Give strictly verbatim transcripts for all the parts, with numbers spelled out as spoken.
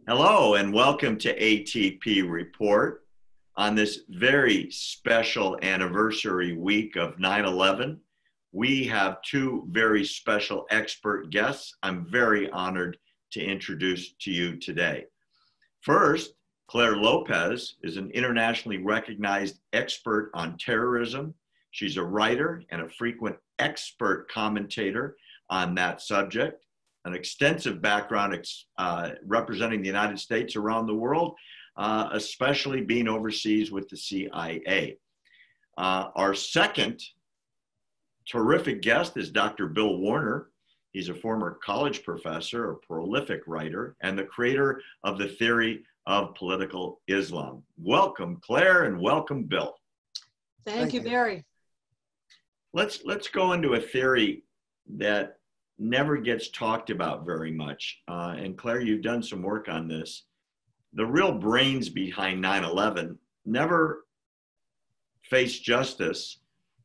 Hello and welcome to A T P Report on this very special anniversary week of nine eleven. We have two very special expert guests I'm very honored to introduce to you today. First, Claire Lopez is an internationally recognized expert on terrorism. She's a writer and a frequent expert commentator on that subject. An extensive background uh, representing the United States around the world, uh, especially being overseas with the C I A. Uh, our second terrific guest is Doctor Bill Warner. He's a former college professor, a prolific writer, and the creator of the theory of political Islam. Welcome, Claire, and welcome, Bill. Thank, Thank you, Barry. Let's, let's go into a theory that never gets talked about very much. Uh, and Claire, you've done some work on this. The real brains behind nine eleven never faced justice,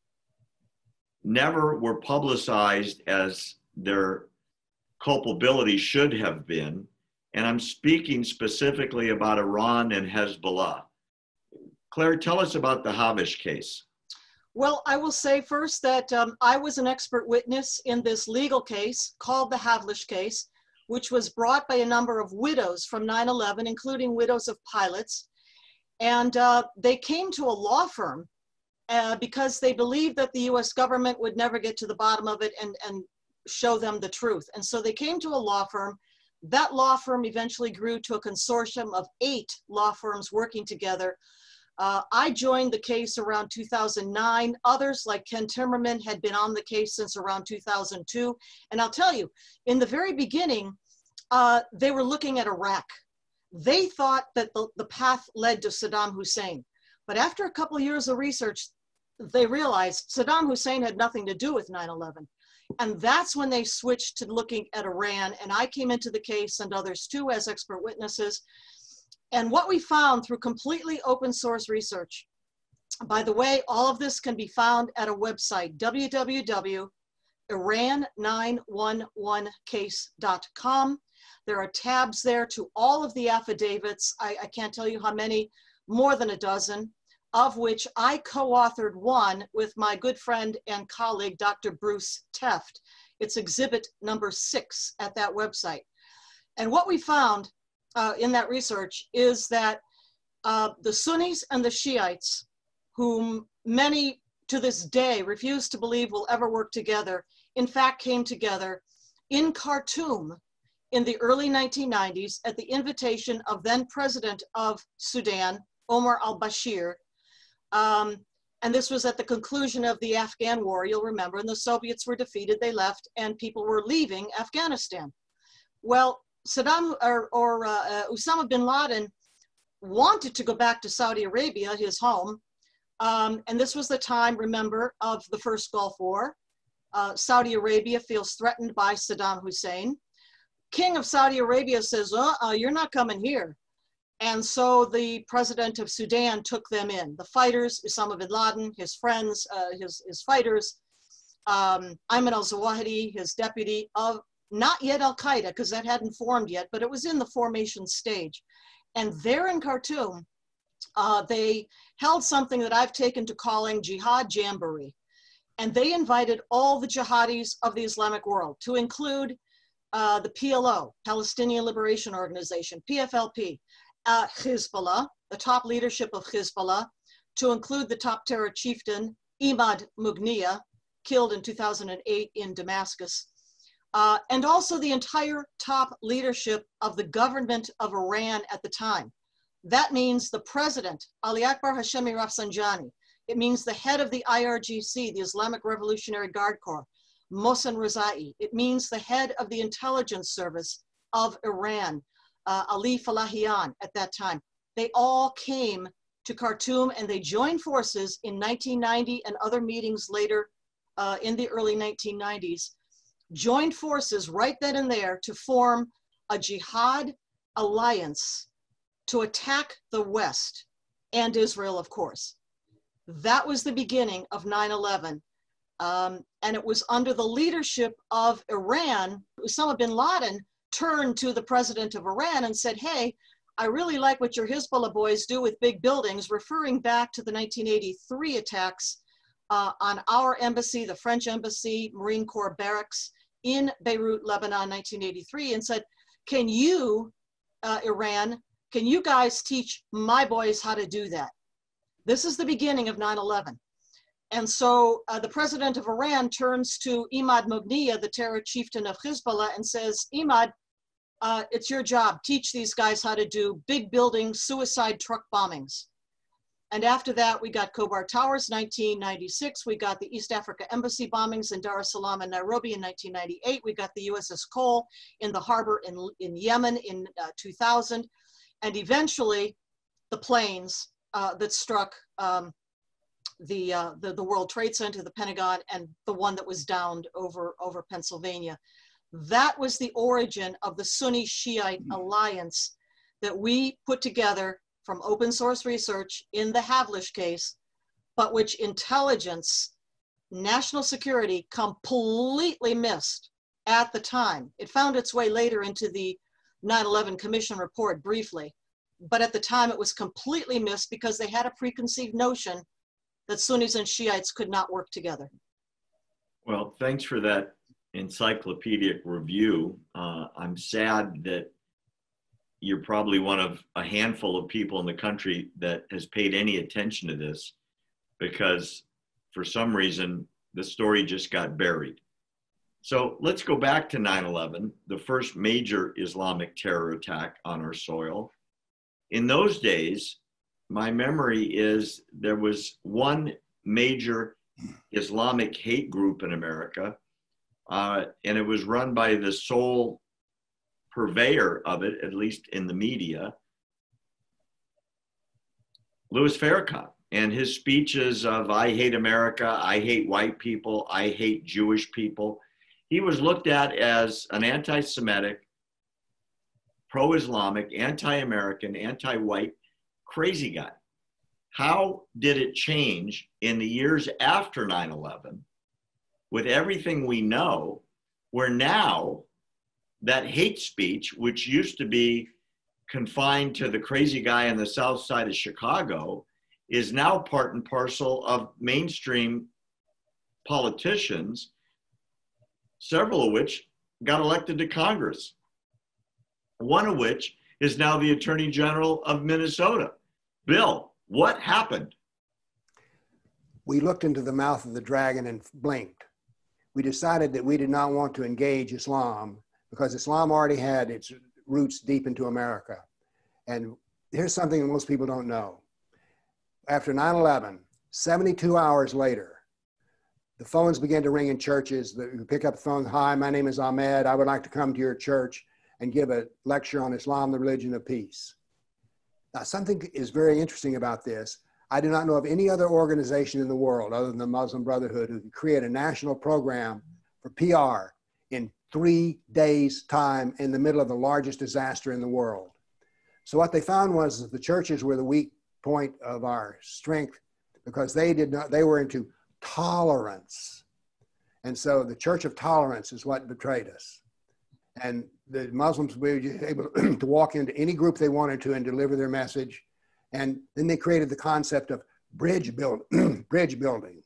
never were publicized as their culpability should have been. And I'm speaking specifically about Iran and Hezbollah. Claire, tell us about the Havish case. Well, I will say first that um, I was an expert witness in this legal case called the Havish case, which was brought by a number of widows from nine eleven, including widows of pilots. And uh, they came to a law firm uh, because they believed that the U S government would never get to the bottom of it and, and show them the truth. And so they came to a law firm. That law firm eventually grew to a consortium of eight law firms working together. Uh, I joined the case around two thousand nine. Others, like Ken Timmerman, had been on the case since around two thousand two. And I'll tell you, in the very beginning, uh, they were looking at Iraq. They thought that the, the path led to Saddam Hussein. But after a couple of years of research, they realized Saddam Hussein had nothing to do with nine eleven. And that's when they switched to looking at Iran. And I came into the case, and others too, as expert witnesses. And what we found through completely open source research, by the way, all of this can be found at a website, w w w dot iran nine one one case dot com. There are tabs there to all of the affidavits. I, I can't tell you how many, more than a dozen, of which I co-authored one with my good friend and colleague, Doctor Bruce Teft. It's exhibit number six at that website. And what we found Uh, in that research is that uh, the Sunnis and the Shiites, whom many to this day refuse to believe will ever work together, in fact came together in Khartoum in the early nineteen nineties at the invitation of then President of Sudan, Omar al-Bashir. Um, and this was at the conclusion of the Afghan war, you'll remember, and the Soviets were defeated, they left, and people were leaving Afghanistan. Well, Saddam or, or uh, uh, Osama bin Laden wanted to go back to Saudi Arabia, his home. Um, and this was the time, remember, of the first Gulf War. Uh, Saudi Arabia feels threatened by Saddam Hussein. King of Saudi Arabia says, uh, uh, you're not coming here. And so the president of Sudan took them in. The fighters, Osama bin Laden, his friends, uh, his, his fighters, um, Ayman al-Zawahiri, his deputy, of not yet Al-Qaeda, because that hadn't formed yet, but it was in the formation stage. And there in Khartoum, uh, they held something that I've taken to calling Jihad Jamboree. And they invited all the jihadis of the Islamic world, to include uh, the P L O, Palestinian Liberation Organization, P F L P, uh, Hezbollah, the top leadership of Hezbollah, to include the top terror chieftain, Imad Mughniya, killed in two thousand eight in Damascus. Uh, and also the entire top leadership of the government of Iran at the time. That means the president, Ali Akbar Hashemi Rafsanjani. It means the head of the I R G C, the Islamic Revolutionary Guard Corps, Mohsen Rezai. It means the head of the intelligence service of Iran, uh, Ali Falahian at that time. They all came to Khartoum and they joined forces in nineteen ninety and other meetings later uh, in the early nineteen nineties. Joined forces right then and there to form a jihad alliance to attack the West and Israel, of course. That was the beginning of nine eleven. Um, and it was under the leadership of Iran. Osama bin Laden turned to the president of Iran and said, hey, I really like what your Hezbollah boys do with big buildings, referring back to the nineteen eighty-three attacks uh, on our embassy, the French embassy, Marine Corps barracks in Beirut, Lebanon, nineteen eighty-three, and said, can you, uh, Iran, can you guys teach my boys how to do that? This is the beginning of nine eleven. And so uh, the president of Iran turns to Imad Mughniya, the terror chieftain of Hezbollah, and says, Imad, uh, it's your job. Teach these guys how to do big building suicide truck bombings. And after that, we got Khobar Towers, nineteen ninety-six. We got the East Africa Embassy bombings in Dar es Salaam and Nairobi in nineteen ninety-eight. We got the U S S Cole in the harbor in, in Yemen in uh, two thousand. And eventually, the planes uh, that struck um, the, uh, the the World Trade Center, the Pentagon, and the one that was downed over, over Pennsylvania. That was the origin of the Sunni Shiite alliance that we put together from open source research in the Havlish case, but which intelligence, national security completely missed at the time. It found its way later into the nine eleven Commission report briefly, but at the time it was completely missed because they had a preconceived notion that Sunnis and Shiites could not work together. Well, thanks for that encyclopedic review. Uh, I'm sad that you're probably one of a handful of people in the country that has paid any attention to this, because for some reason, the story just got buried. So let's go back to nine eleven, the first major Islamic terror attack on our soil. In those days, my memory is there was one major Islamic hate group in America, uh, and it was run by the sole purveyor of it, at least in the media, Louis Farrakhan, and his speeches of I hate America, I hate white people, I hate Jewish people. He was looked at as an anti-Semitic, pro-Islamic, anti-American, anti-white, crazy guy. How did it change in the years after nine eleven with everything we know, where now that hate speech, which used to be confined to the crazy guy on the south side of Chicago, is now part and parcel of mainstream politicians, several of which got elected to Congress, one of which is now the Attorney General of Minnesota. Bill, what happened? We looked into the mouth of the dragon and blinked. We decided that we did not want to engage Islam because Islam already had its roots deep into America. And here's something that most people don't know. After nine eleven, seventy-two hours later, the phones began to ring in churches. You pick up the phone, hi, my name is Ahmed. I would like to come to your church and give a lecture on Islam, the religion of peace. Now, something is very interesting about this. I do not know of any other organization in the world other than the Muslim Brotherhood who can create a national program for P R in three days' time in the middle of the largest disaster in the world. So what they found was that the churches were the weak point of our strength because they did not, they were into tolerance. And so the Church of Tolerance is what betrayed us. And the Muslims were able to walk into any group they wanted to and deliver their message. And then they created the concept of bridge, build, bridge building.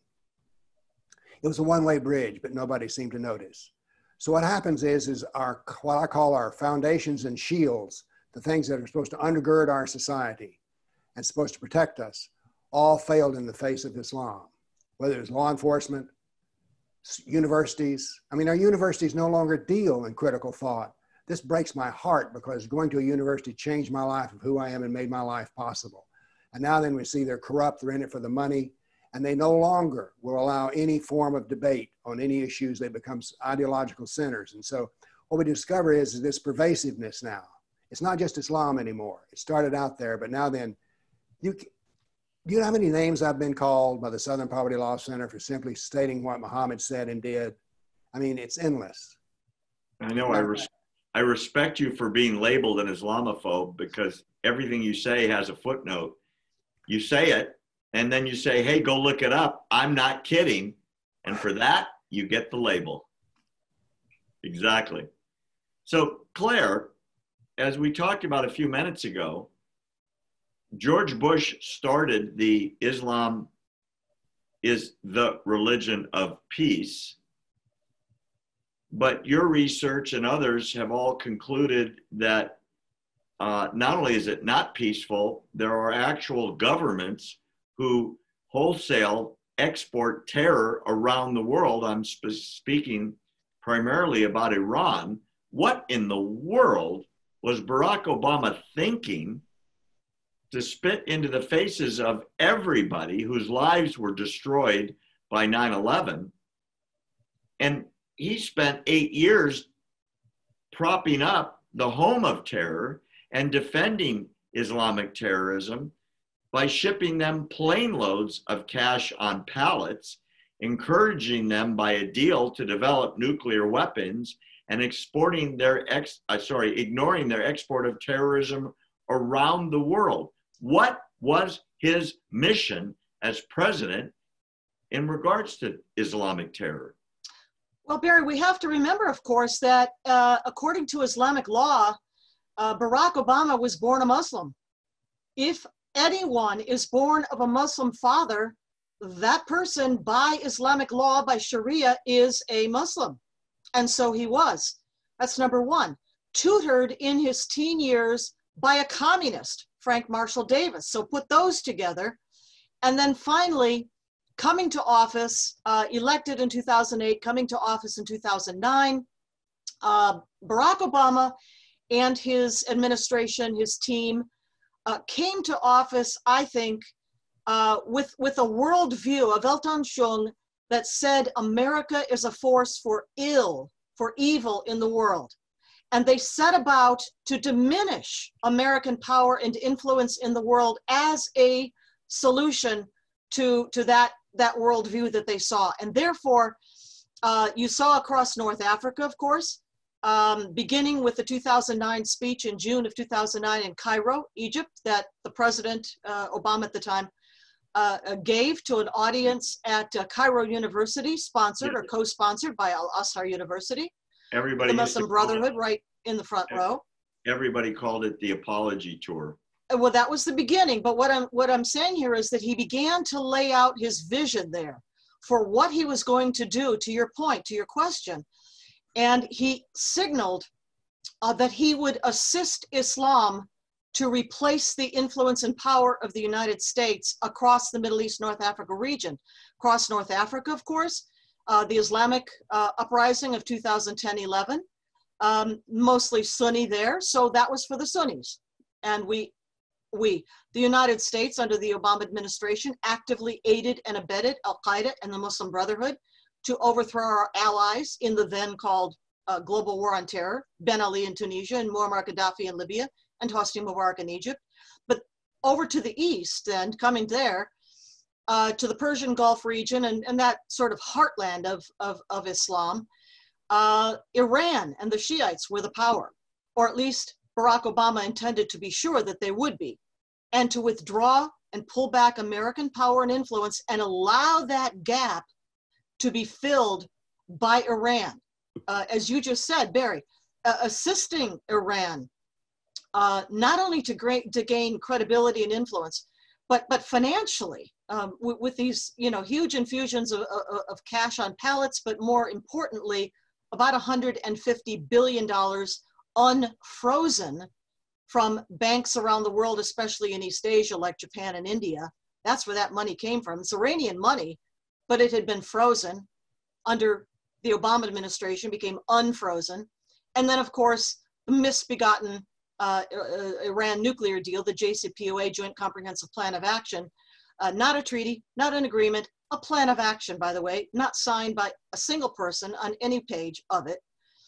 It was a one-way bridge, but nobody seemed to notice. So what happens is, is our, what I call our foundations and shields, the things that are supposed to undergird our society and supposed to protect us, all failed in the face of Islam, whether it's law enforcement, universities. I mean, our universities no longer deal in critical thought. This breaks my heart because going to a university changed my life of who I am and made my life possible. And now then we see they're corrupt, they're in it for the money, and they no longer will allow any form of debate on any issues. They become ideological centers. And so what we discover is, is this pervasiveness now. It's not just Islam anymore. It started out there, but now then, you, you know how many names I've been called by the Southern Poverty Law Center for simply stating what Muhammad said and did? I mean, it's endless. I know. I, res I respect you for being labeled an Islamophobe because everything you say has a footnote. You say it, and then you say, hey, go look it up. I'm not kidding. And for that, you get the label. Exactly. So, Claire, as we talked about a few minutes ago, George Bush started the Islam is the religion of peace. But your research and others have all concluded that uh, not only is it not peaceful, there are actual governments who wholesale export terror around the world. I'm sp- speaking primarily about Iran. What in the world was Barack Obama thinking to spit into the faces of everybody whose lives were destroyed by nine eleven? And he spent eight years propping up the home of terror and defending Islamic terrorism by shipping them plane loads of cash on pallets, encouraging them by a deal to develop nuclear weapons and exporting their ex, uh, sorry, ignoring their export of terrorism around the world. What was his mission as president in regards to Islamic terror? Well, Barry, we have to remember, of course, that uh, according to Islamic law, uh, Barack Obama was born a Muslim. If anyone is born of a Muslim father, that person by Islamic law, by Sharia, is a Muslim. And so he was. That's number one. Tutored in his teen years by a communist, Frank Marshall Davis. So put those together. And then finally, coming to office, uh, elected in two thousand eight, coming to office in two thousand nine, uh, Barack Obama and his administration, his team, uh, came to office, I think, uh, with, with a worldview, a Weltanschauung, that said America is a force for ill, for evil in the world. And they set about to diminish American power and influence in the world as a solution to, to that, that worldview that they saw. And therefore, uh, you saw across North Africa, of course, um, beginning with the two thousand nine speech in June of two thousand nine in Cairo, Egypt, that the President, uh, Obama at the time, uh, gave to an audience at uh, Cairo University, sponsored or co-sponsored by Al-Azhar University. Everybody The Muslim Brotherhood, right in the front row. Everybody called it the apology tour. Well, that was the beginning. But what I'm what I'm saying here is that he began to lay out his vision there for what he was going to do. To your point, to your question, and he signaled uh, that he would assist Islam to replace the influence and power of the United States across the Middle East, North Africa region. Across North Africa, of course, uh, the Islamic uh, uprising of two thousand ten eleven. Um, mostly Sunni there, so that was for the Sunnis. And we, we, the United States under the Obama administration actively aided and abetted Al-Qaeda and the Muslim Brotherhood to overthrow our allies in the then called uh, global war on terror, Ben Ali in Tunisia and Muammar Gaddafi in Libya and Hosni Mubarak in Egypt. But over to the east and coming there, uh, to the Persian Gulf region and, and that sort of heartland of, of, of Islam, Uh, Iran and the Shiites were the power, or at least Barack Obama intended to be sure that they would be, and to withdraw and pull back American power and influence and allow that gap to be filled by Iran. Uh, as you just said, Barry, uh, assisting Iran uh, not only to, great, to gain credibility and influence, but, but financially um, with, with these you know, huge infusions of, of, of cash on pallets, but more importantly, about one hundred fifty billion dollars unfrozen from banks around the world, especially in East Asia, like Japan and India. That's where that money came from. It's Iranian money, but it had been frozen under the Obama administration, became unfrozen. And then, of course, the misbegotten uh, Iran nuclear deal, the J C P O A, Joint Comprehensive Plan of Action, uh, not a treaty, not an agreement, a plan of action, by the way, not signed by a single person on any page of it,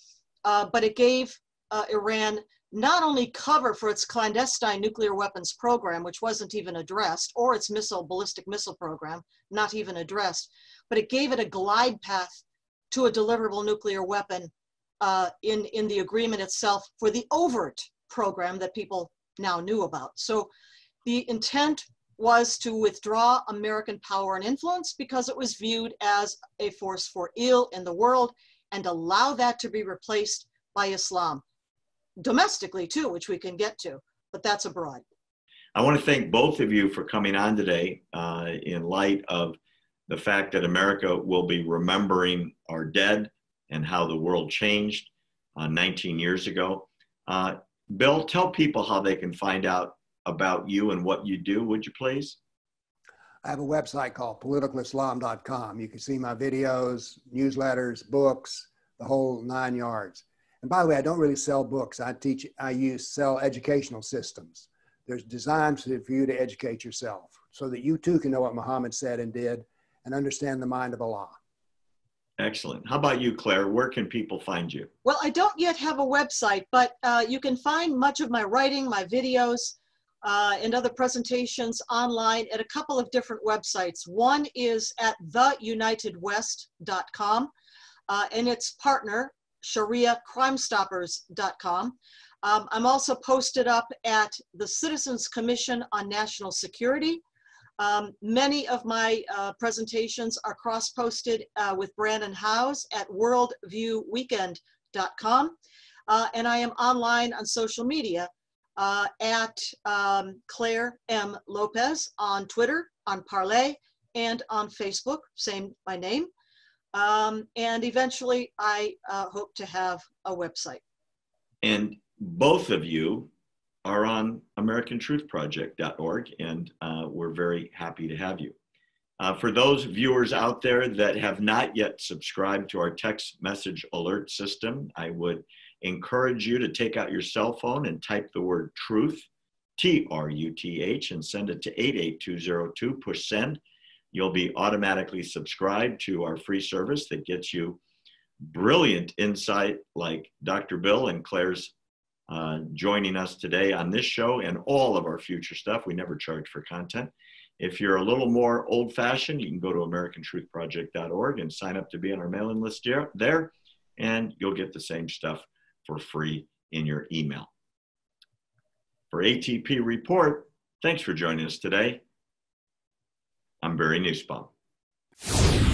uh, but it gave uh, Iran not only cover for its clandestine nuclear weapons program, which wasn't even addressed, or its missile, ballistic missile program, not even addressed, but it gave it a glide path to a deliverable nuclear weapon uh, in, in the agreement itself for the overt program that people now knew about. So the intent was to withdraw American power and influence because it was viewed as a force for ill in the world and allow that to be replaced by Islam. Domestically too, which we can get to, but that's abroad. I want to thank both of you for coming on today uh, in light of the fact that America will be remembering our dead and how the world changed uh, nineteen years ago. Uh, Bill, tell people how they can find out about you and what you do, would you please? I have a website called political islam dot com. You can see my videos, newsletters, books, the whole nine yards. And by the way, I don't really sell books. I teach, I use, sell educational systems. There's designs for you to educate yourself so that you too can know what Muhammad said and did and understand the mind of Allah. Excellent. How about you, Claire? Where can people find you? Well, I don't yet have a website, but uh, you can find much of my writing, my videos, uh, and other presentations online at a couple of different websites. One is at the united west dot com, uh, and its partner, sharia crime stoppers dot com. Um, I'm also posted up at the Citizens Commission on National Security. Um, many of my uh, presentations are cross-posted uh, with Brandon Howes at world view weekend dot com. Uh, and I am online on social media uh, at um, Claire M. Lopez on Twitter, on Parler, and on Facebook, same my name. Um, and eventually I uh, hope to have a website. And both of you are on American Truth Project dot org, and uh, we're very happy to have you. Uh, for those viewers out there that have not yet subscribed to our text message alert system, I would encourage you to take out your cell phone and type the word truth, T R U T H, and send it to eight eight two zero two, push send. You'll be automatically subscribed to our free service that gets you brilliant insight like Doctor Bill and Claire's uh, joining us today on this show and all of our future stuff. We never charge for content. If you're a little more old-fashioned, you can go to American Truth Project dot org and sign up to be on our mailing list there, and you'll get the same stuff for free in your email. For A T P Report, thanks for joining us today. I'm Barry Nussbaum.